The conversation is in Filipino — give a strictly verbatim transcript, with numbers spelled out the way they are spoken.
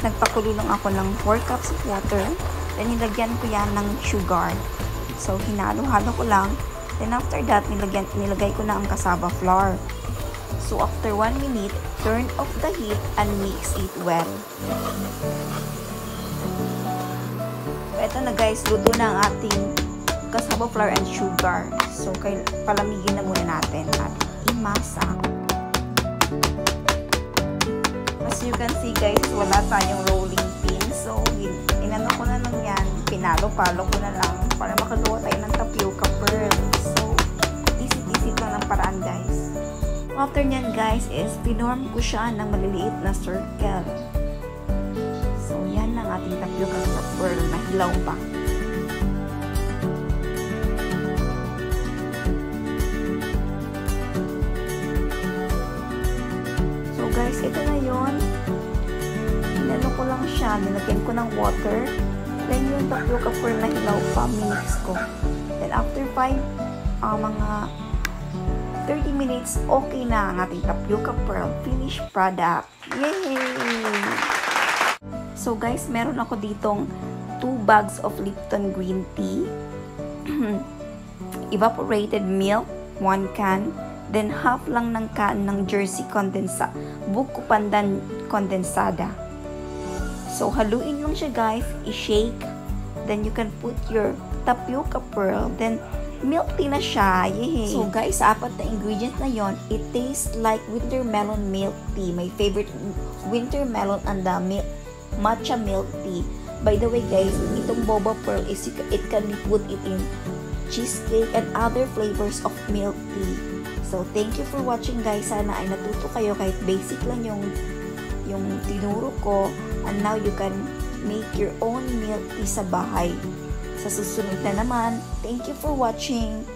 nagpakulo lang ako ng four cups of water. Then, nilagyan ko yan ng sugar. So, hinalo-halo ko lang. Then, after that, nilagyan, nilagay ko na ang cassava flour. So, after one minute, turn off the heat and mix it well. So, eto na guys, luto na ang ating cassava flour and sugar. So, kay, palamigin na muna natin at imasa. As you can see guys, wala tayong rolling pin. So, inano ko na lang yan. Pinalo-palo ko na lang para makagawa tayo ng tapioca pearl. So, easy-easy lang ng paraan guys. After nyan guys is, pinorm ko siya ng maliliit na circle. So, yan ang ating tapioca pearl na hilaw pa. So, guys, ito na yun. Inano ko lang siya. Nilagyan ko ng water. Then, yung tapioca pearl na hilaw pa, minix ko. Then, after five, uh, mga thirty minutes, okay na ang ating tapioca pearl finished product. Yay! So, guys, meron ako ditong two bags of Lipton green tea. Evaporated milk, one can. Then, half lang ng can ng Jersey condensa, buko pandan condensada. So, haluin lang siya guys, i-shake. Then, you can put your tapioca pearl. Then, milk tea na siya. Yay! So, guys, apat na ingredients na yon, it tastes like Wintermelon milk tea. My favorite Wintermelon and the milk, matcha milk tea. By the way, guys, itong boba pearl is, it can be put it in cheesecake and other flavors of milk tea. So, thank you for watching guys. Sana ay natuto kayo kahit basic lang yung yung tinuro ko. And now you can make your own milk tea sa bahay. Sa susunod na naman, thank you for watching.